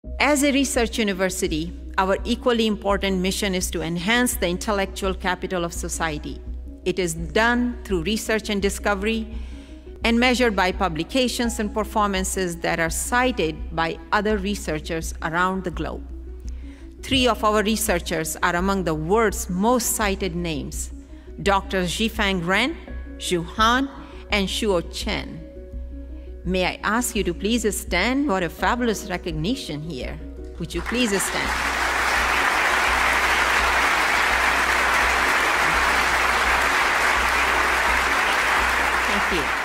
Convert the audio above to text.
As a research university, our equally important mission is to enhance the intellectual capital of society. It is done through research and discovery and measured by publications and performances that are cited by other researchers around the globe. 3 of our researchers are among the world's most cited names: Dr. Zhifeng Ren, Zhu Han, and Shuo Chen. May I ask you to please stand? What a fabulous recognition here. Would you please stand? Thank you.